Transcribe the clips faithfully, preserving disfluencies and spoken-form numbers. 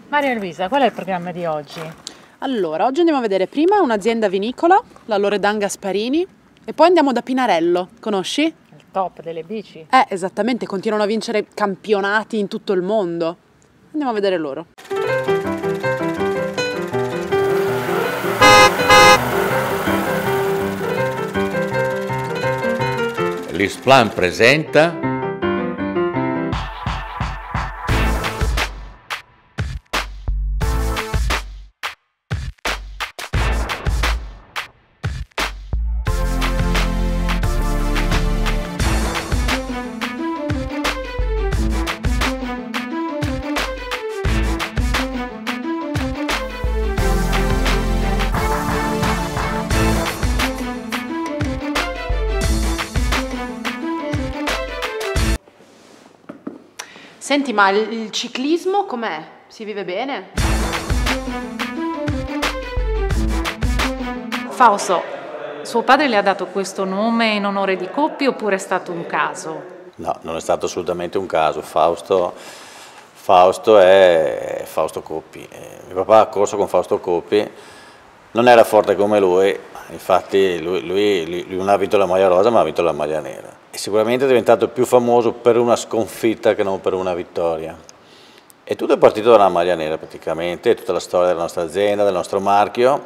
Maria Luisa, qual è il programma di oggi? Allora, oggi andiamo a vedere prima un'azienda vinicola, la Loredan Gasparini, e poi andiamo da Pinarello, conosci? Il top delle bici. Eh, esattamente, continuano a vincere campionati in tutto il mondo. Andiamo a vedere loro. L'Isplan presenta Senti, ma il, il ciclismo com'è? Si vive bene? Fausto, suo padre le ha dato questo nome in onore di Coppi oppure è stato un caso? No, non è stato assolutamente un caso. Fausto, Fausto è Fausto Coppi. Mio papà ha corso con Fausto Coppi, non era forte come lui, infatti lui, lui, lui non ha vinto la maglia rosa ma ha vinto la maglia nera. E sicuramente è diventato più famoso per una sconfitta che non per una vittoria. E tutto è partito dalla maglia nera praticamente, tutta la storia della nostra azienda, del nostro marchio.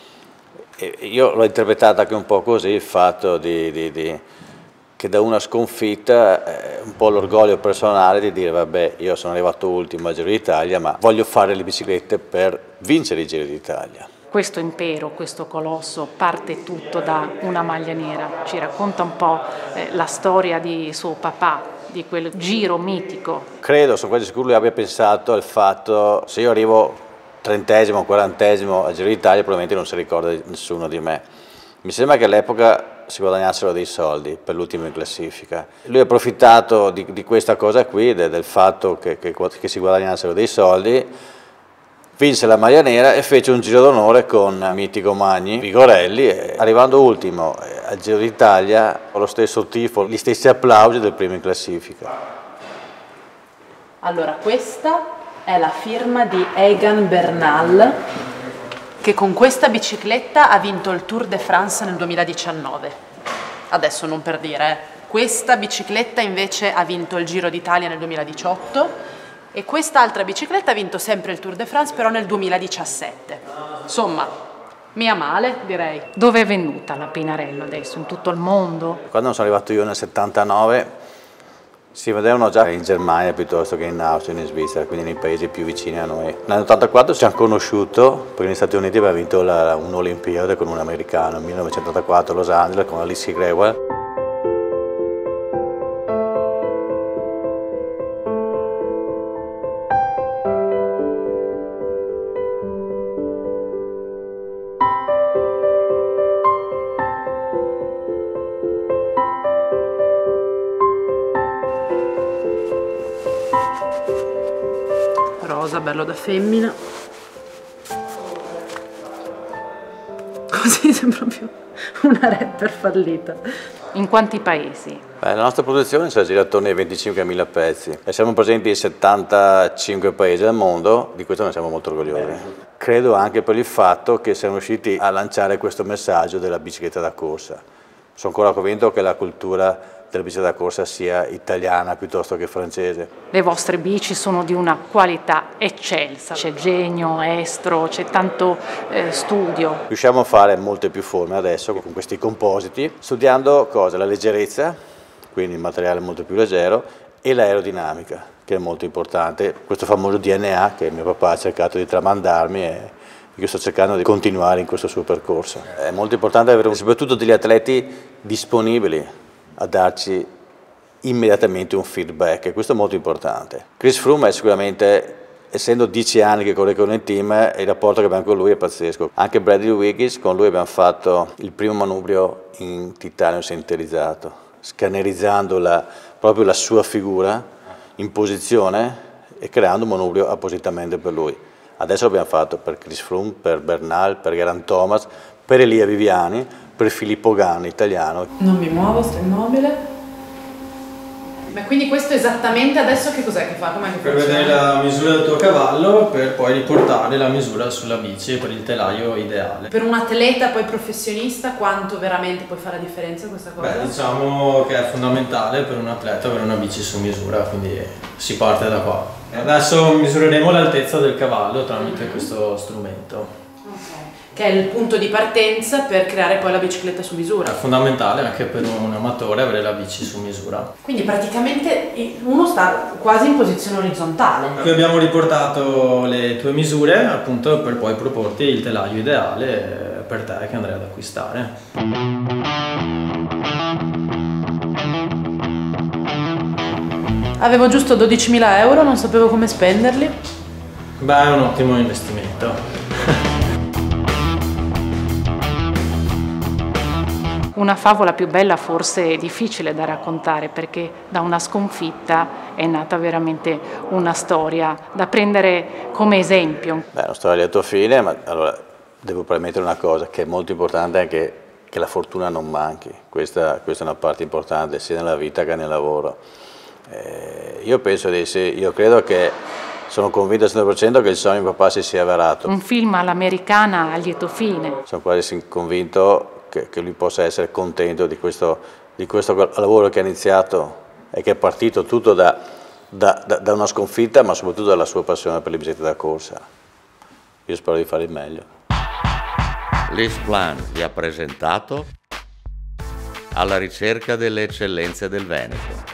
E io l'ho interpretata anche un po' così, il fatto di, di, di, che da una sconfitta eh, un po' l'orgoglio personale di dire vabbè, io sono arrivato ultimo al Giro d'Italia ma voglio fare le biciclette per vincere il Giro d'Italia. Questo impero, questo colosso, parte tutto da una maglia nera. Ci racconta un po' eh, la storia di suo papà, di quel giro mitico. Credo, sono quasi sicuro lui abbia pensato al fatto, se io arrivo trentesimo, quarantesimo al Giro d'Italia probabilmente non si ricorda nessuno di me. Mi sembra che all'epoca si guadagnassero dei soldi per l'ultimo in classifica. Lui ha approfittato di, di questa cosa qui, de, del fatto che, che, che si guadagnassero dei soldi, vinse la maglia nera e fece un giro d'onore con Mitico Magni, Vigorelli, e arrivando ultimo al Giro d'Italia con lo stesso tifo, gli stessi applausi del primo in classifica. Allora, questa è la firma di Egan Bernal, che con questa bicicletta ha vinto il Tour de France nel duemiladiciannove. Adesso non per dire, eh. Questa bicicletta invece ha vinto il Giro d'Italia nel duemiladiciotto e quest'altra bicicletta ha vinto sempre il Tour de France però nel duemiladiciassette. Insomma, mia male direi. Dove è venuta la Pinarello adesso? In tutto il mondo? Quando sono arrivato io nel settantanove si vedevano già in Germania piuttosto che in Austria, in Svizzera, quindi nei paesi più vicini a noi. Nell'ottantaquattro ci siamo conosciuto perché negli Stati Uniti aveva vinto un'Olimpiade con un americano, nel millenovecentottantaquattro a Los Angeles con Alice Grewal. Rosa, bello da femmina. Così sembra proprio una rapper fallita. In quanti paesi? Beh, la nostra produzione si aggira attorno ai venticinquemila pezzi e siamo presenti in settantacinque paesi del mondo, di questo ne siamo molto orgogliosi. Credo anche per il fatto che siamo riusciti a lanciare questo messaggio della bicicletta da corsa. Sono ancora convinto che la cultura della bicicletta da corsa sia italiana piuttosto che francese. Le vostre bici sono di una qualità eccelsa, c'è genio, estro, c'è tanto eh, studio. Riusciamo a fare molte più forme adesso con questi compositi, studiando cosa? La leggerezza, quindi il materiale molto più leggero, e l'aerodinamica, che è molto importante. Questo famoso D N A che mio papà ha cercato di tramandarmi e io sto cercando di continuare in questo suo percorso. È molto importante avere soprattutto degli atleti disponibili a darci immediatamente un feedback, e questo è molto importante. Chris Froome è sicuramente, essendo dieci anni che corre con il team, il rapporto che abbiamo con lui è pazzesco. Anche Bradley Wiggins, con lui abbiamo fatto il primo manubrio in titanio sinterizzato, scannerizzando la, proprio la sua figura in posizione e creando un manubrio appositamente per lui. Adesso l'abbiamo fatto per Chris Froome, per Bernal, per Geraint Thomas, per Elia Viviani, per Filippo Ganna, italiano. Non mi muovo, sto immobile. Ma quindi questo esattamente adesso che cos'è che fa? Com'è che per vedere la misura del tuo cavallo, per poi riportare la misura sulla bici per il telaio ideale. Per un atleta poi professionista quanto veramente puoi fare la differenza questa cosa? Beh, diciamo che è fondamentale per un atleta avere una bici su misura, quindi si parte da qua. Adesso misureremo l'altezza del cavallo tramite questo strumento. Che è il punto di partenza per creare poi la bicicletta su misura. È fondamentale anche per un amatore avere la bici su misura. Quindi praticamente uno sta quasi in posizione orizzontale. Qui abbiamo riportato le tue misure appunto per poi proporti il telaio ideale per te che andrai ad acquistare. Avevo giusto dodicimila euro, non sapevo come spenderli. Beh, è un ottimo investimento. Una favola più bella forse è difficile da raccontare, perché da una sconfitta è nata veramente una storia da prendere come esempio. Beh, è una storia a lieto fine, ma allora devo premettere una cosa che è molto importante, è che, che la fortuna non manchi. Questa, questa è una parte importante sia nella vita che nel lavoro. Eh, io penso di sì, io credo che sono convinto al cento per cento che il sogno di papà si sia avverato. Un film all'americana a lieto fine. Sono quasi convinto che, che lui possa essere contento di questo, di questo lavoro che ha iniziato e che è partito tutto da, da, da, da una sconfitta, ma soprattutto dalla sua passione per le biciclette da corsa. Io spero di fare il meglio. L'Isplan vi ha presentato Alla ricerca delle eccellenze del Veneto.